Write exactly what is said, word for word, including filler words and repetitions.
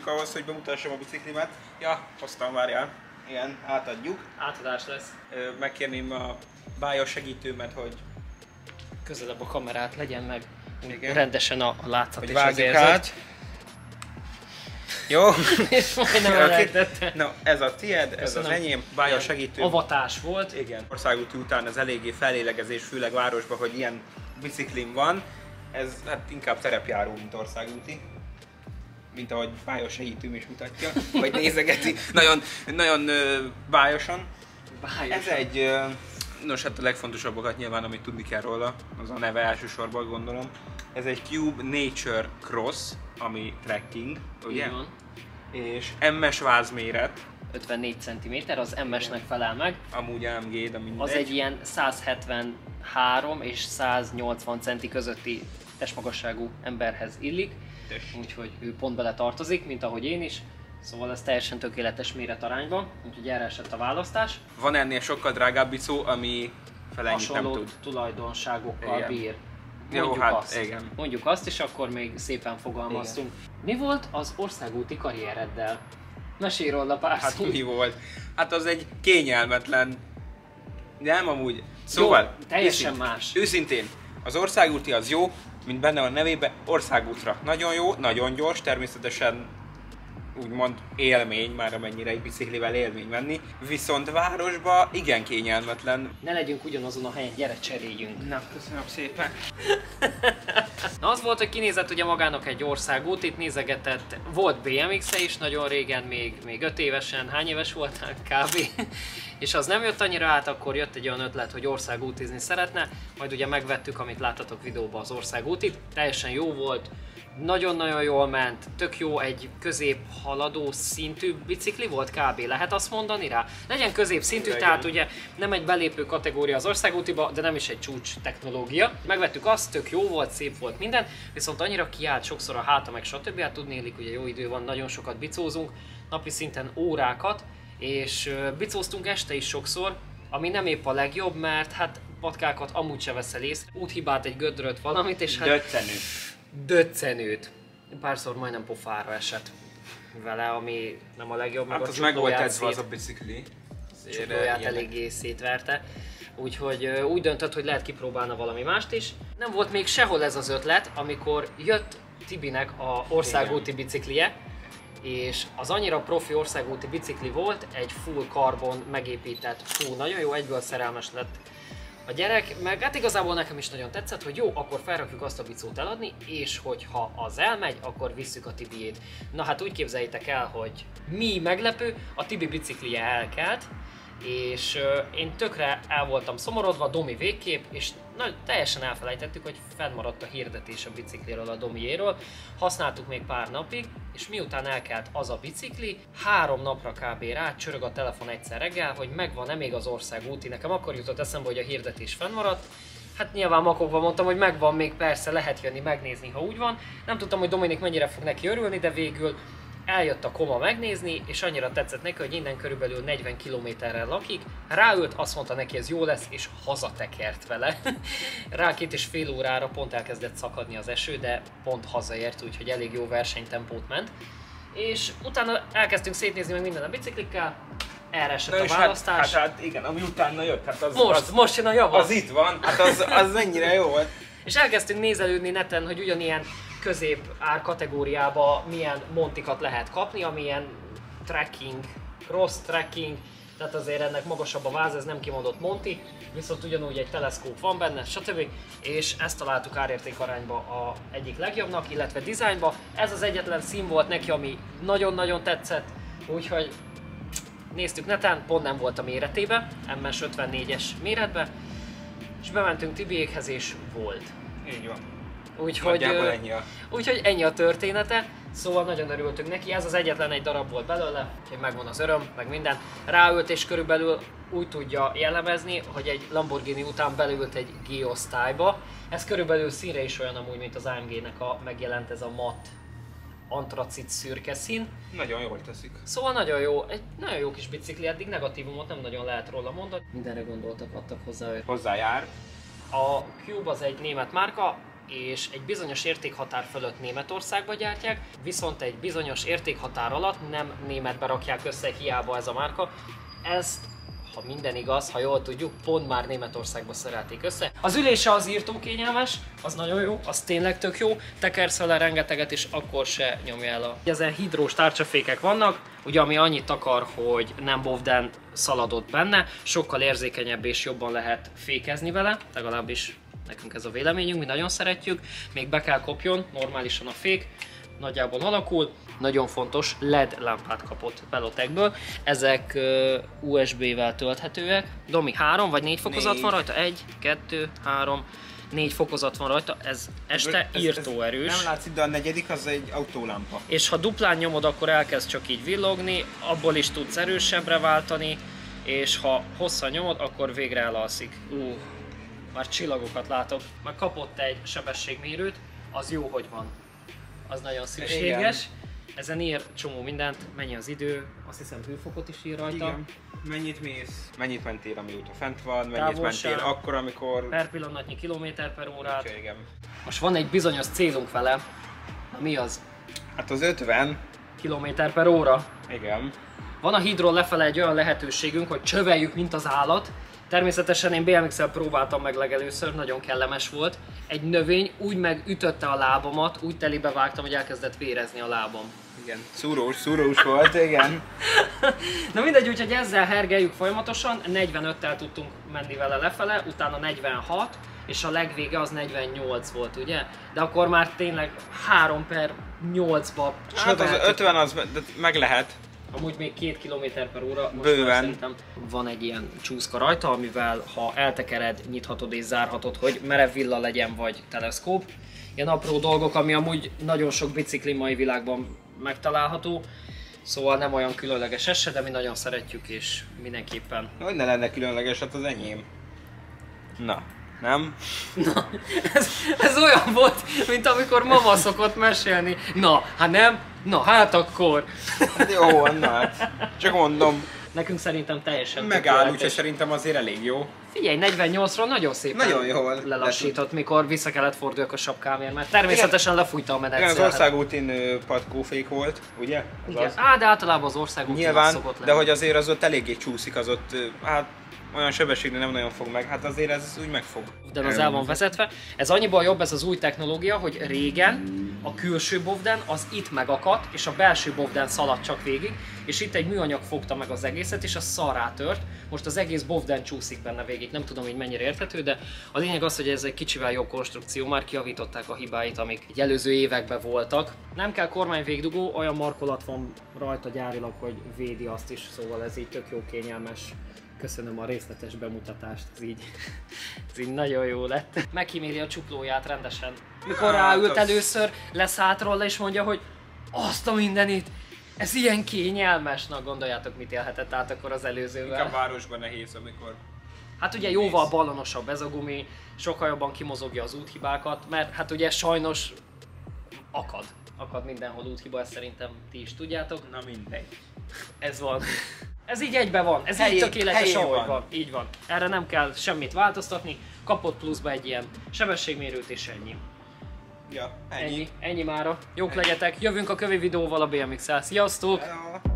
elértünk ahhoz, hogy bemutassam a biciklimet. Ja, hoztam, várjál. Igen, átadjuk. Átadás lesz. Megkérném a bája segítőmet, hogy közelebb a kamerát legyen meg. igen. Rendesen a, a látszat hogy és az érzet. át. Jó? És majdnem elejtette. Na, ez a tied, ez Köszönöm. az enyém, bája segítő. Avatás volt. Igen. Országúti után ez eléggé fellélegezés, főleg városban, hogy ilyen biciklim van. Ez hát inkább terepjáró, mint országúti. Mint ahogy bája segítőm is mutatja, vagy nézegeti. Nagyon, nagyon uh, bájosan. Bájosan. Ez egy, uh, nos hát a legfontosabbakat nyilván, amit tudni kell róla, az a neve elsősorban gondolom. Ez egy Cube Nature Cross, ami trekking, ugye? Van. És em es vázméret. ötvennégy centiméter, az em esnek felel meg. Amúgy á em gé, de mindegy. Az egy ilyen száz hetvenhárom és száz nyolcvan centi közötti testmagasságú emberhez illik. Tessék. Úgyhogy ő pont bele tartozik, mint ahogy én is. Szóval ez teljesen tökéletes méretarányban, úgyhogy erre esett a választás. Van ennél sokkal drágább bicó, ami fele ennyit nem Hasonló tud. tulajdonságokkal Igen. bír. Jó, Mondjuk hát azt. igen. Mondjuk azt, és akkor még szépen fogalmaztunk. Mi volt az országúti karriereddel? Mesélj róla pár Hát szót. mi volt? Hát az egy kényelmetlen... Nem amúgy. Szóval... Jó, teljesen őszint, más. Őszintén, az országúti az jó, mint benne a nevében, országútra. Nagyon jó, nagyon gyors, természetesen úgymond élmény, már amennyire egy biciklivel élmény venni. Viszont városba igen kényelmetlen. Ne legyünk ugyanazon a helyen, gyere cseréljünk. Na, köszönöm szépen. Na az volt, hogy kinézett ugye magának egy országútit, nézegetett, volt bé em iksze is nagyon régen, még, még öt évesen, hány éves voltál kb. És az nem jött annyira át, akkor jött egy olyan ötlet, hogy országútizni szeretne, majd ugye megvettük, amit láttatok videóban, az országútit, teljesen jó volt, nagyon-nagyon jól ment, tök jó, egy középhaladó szintű bicikli volt kb. Lehet azt mondani rá? Legyen középszintű, Igen. tehát ugye nem egy belépő kategória az országútiba, de nem is egy csúcs technológia. Megvettük azt, tök jó volt, szép volt minden, viszont annyira kiállt sokszor a háta meg stb. Hát tudnélik, ugye jó idő van, nagyon sokat bicózunk, napi szinten órákat, és bicóztunk este is sokszor, ami nem épp a legjobb, mert hát patkákat amúgy se veszel észre, úthibát, egy gödröt, valamit, és hát... Döccenő. Döccenőt. Párszor majdnem pofára esett vele, ami nem a legjobb, Hát meg a az meg volt csuklóját edzve az szét- a bicikli. csuklóját Ilyenek. eléggé szétverte. Úgyhogy ö, úgy döntött, hogy lehet kipróbálna valami mást is. Nem volt még sehol ez az ötlet, amikor jött Tibinek a országúti biciklije, és az annyira profi országúti bicikli volt, egy full carbon megépített, fú, nagyon jó, egyből szerelmes lett a gyerek, meg hát igazából nekem is nagyon tetszett, hogy jó, akkor felrakjuk azt a bicót eladni, és hogyha az elmegy, akkor visszük a Tibiét. Na hát úgy képzeljétek el, hogy mi meglepő, a Tibi biciklije elkelt, és uh, én tökre el voltam szomorodva, Domi végképp, és na, teljesen elfelejtettük, hogy fennmaradt a hirdetés a bicikliről, a Domiéről. Használtuk még pár napig, és miután elkelt az a bicikli, három napra kb. Rá csörög a telefon egyszer reggel, hogy megvan-e még az országúti. Nekem akkor jutott eszembe, hogy a hirdetés fennmaradt. Hát nyilván makogva mondtam, hogy megvan még, persze lehet jönni megnézni, ha úgy van. Nem tudtam, hogy Dominik mennyire fog neki örülni, de végül eljött a koma megnézni, és annyira tetszett neki, hogy innen körülbelül negyven kilométerrel lakik. Ráült, azt mondta neki, ez jó lesz, és hazatekert vele. Rá két és fél órára pont elkezdett szakadni az eső, de pont hazaért, úgyhogy elég jó versenytempót ment. És utána elkezdtünk szétnézni meg minden a biciklikkel, erre esett a választás. Hát, hát, hát igen, ami utána jött, hát az, most, az, most jön a java. az itt van, hát az, az mennyire jó volt. És elkezdtünk nézelődni neten, hogy ugyanilyen közép ár kategóriába milyen montikat lehet kapni, amilyen trekking, cross trekking, tehát azért ennek magasabb a váz, ez nem kimondott monti, viszont ugyanúgy egy teleszkóp van benne, stb. És ezt találtuk árérték arányba a egyik legjobbnak, illetve dizájnba. Ez az egyetlen szín volt neki, ami nagyon-nagyon tetszett, úgyhogy néztük neten, pont nem volt a méretében, em es ötvennégyes méretbe, és bementünk Tibiékhez és volt. Így van. Úgyhogy Nagyjából ennyi a... úgyhogy ennyi a története, szóval nagyon örültünk neki, ez az egyetlen egy darab volt belőle, úgyhogy megvan az öröm, meg minden. Ráült és körülbelül úgy tudja jellemezni, hogy egy Lamborghini után belült egy G-osztályba. Ez körülbelül színre is olyan amúgy, mint az á em gé-nek a megjelent ez a matt antracit szürke szín. Nagyon jól teszik. Szóval nagyon jó, egy nagyon jó kis bicikli, eddig negatívumot nem nagyon lehet róla mondani. Mindenre gondoltak, adtak hozzá. Hozzájár. A Cube az egy német márka, és egy bizonyos értékhatár fölött Németországba gyártják, viszont egy bizonyos értékhatár alatt nem németbe rakják össze, hiába ez a márka. Ezt, ha minden igaz, ha jól tudjuk, pont már Németországba szerelték össze. Az ülése az írtó kényelmes, az nagyon jó, az tényleg tök jó, tekersz vele rengeteget és akkor se nyomja el a... Ezen hidrós tárcsafékek vannak, ugye ami annyit akar, hogy nem bovden szaladott benne, sokkal érzékenyebb és jobban lehet fékezni vele, legalábbis nekünk ez a véleményünk, mi nagyon szeretjük, még be kell kopjon normálisan a fék, nagyjából alakul. Nagyon fontos, el é dé lámpát kapott Bellotechből. Ezek uh, u es bé-vel tölthetőek. Domi, három vagy négy fokozat négy. Van rajta? Egy, kettő, három, négy fokozat van rajta. Ez este ez, írtó ez, erős. Nem látszik, de a negyedik az egy autólámpa. És ha duplán nyomod, akkor elkezd csak így villogni, abból is tudsz erősebbre váltani, és ha hosszan nyomod, akkor végre elalszik. Uh, már csillagokat látok. Már kapott egy sebességmérőt, az jó, hogy van. Az nagyon szükséges. Igen. Ezen ír csomó mindent, mennyi az idő, azt hiszem hőfokot is ír rajta. Igen. Mennyit mész, mennyit mentél, amióta fent van, mennyit mentél akkor, amikor... Per pillanatnyi kilométer per órát. Okay, igen. Most van egy bizonyos célunk vele. Na mi az? Hát az ötven kilométer per óra. Igen. Van a hídról lefele egy olyan lehetőségünk, hogy csöveljük, mint az állat. Természetesen én bé em iksszel próbáltam meg legelőször, nagyon kellemes volt. Egy növény úgy megütötte a lábamat, úgy telibe vágtam, hogy elkezdett vérezni a lábam. Igen, szúrós, szúrós volt, igen. Na mindegy, úgyhogy ezzel hergeljük folyamatosan, negyvenöttel tudtunk menni vele lefele, utána negyvenhat, és a legvége az negyvennyolc volt, ugye? De akkor már tényleg három per nyolcba. Hát az ötven az meg lehet. Amúgy még két kilométer per óra, most bőven. Szerintem van egy ilyen csúszka rajta, amivel ha eltekered, nyithatod és zárhatod, hogy merev villa legyen vagy teleszkóp. Ilyen apró dolgok, ami amúgy nagyon sok bicikli mai világban megtalálható. Szóval nem olyan különleges ez se, de mi nagyon szeretjük és mindenképpen. Hogy ne lenne különleges, hát az enyém. Na, nem? Na, ez, ez olyan volt, mint amikor mama szokott mesélni. Na, hát nem? Na, hát akkor. Hát jó, na hát. Csak mondom. Nekünk szerintem teljesen megáll, úgyhogy szerintem azért elég jó. Figyelj, negyvennyolcról nagyon szépen nagyon jól lelassított, mikor vissza kellett forduljak a sapkámért, mert természetesen igen, lefújta a menet. Igen, az országútin patkófék volt, ugye? Az igen, az... Á, de általában az országútin nyilván, szokott lenni. De hogy azért az ott eléggé csúszik, az ott, hát olyan sebességre nem nagyon fog meg, hát azért ez úgy megfog. De az el van vezetve. Ez annyiban jobb ez az új technológia, hogy régen a külső bovden az itt megakadt, és a belső bovden szaladt csak végig, és itt egy műanyag fogta meg az egészet, és a szarrá tört. Most az egész bovden csúszik benne végig, nem tudom, hogy mennyire érthető, de a lényeg az, hogy ez egy kicsivel jobb konstrukció, már kijavították a hibáit, amik egy előző években voltak. Nem kell kormányvégdugó, olyan markolat van rajta gyárilag, hogy védi azt is, szóval ez így tök jó, kényelmes. Köszönöm a részletes bemutatást, ez így, ez így nagyon jó lett. Megkíméli a csuklóját rendesen. Mikor ráült először, leszállt róla és mondja, hogy azt a mindenit, ez ilyen kényelmes. Na gondoljátok, mit élhetett át akkor az előzővel. Inkább városban nehéz, amikor... Hát ugye jóval ballonosabb ez a gumi, sokkal jobban kimozogja az úthibákat, mert hát ugye sajnos akad. Akad mindenhol úthiba, ezt szerintem ti is tudjátok. Na mindegy. Ez van. Ez így egyben van, ez helyé, így tökéletes, ahogy van. van. Így van. Erre nem kell semmit változtatni, kapott pluszba egy ilyen sebességmérőt és ennyi. Ja, ennyi. Ennyi, ennyi mára. Jók ennyi. Legyetek, jövünk a kövi videóval a bé em iksszel. Sziasztok! Hello.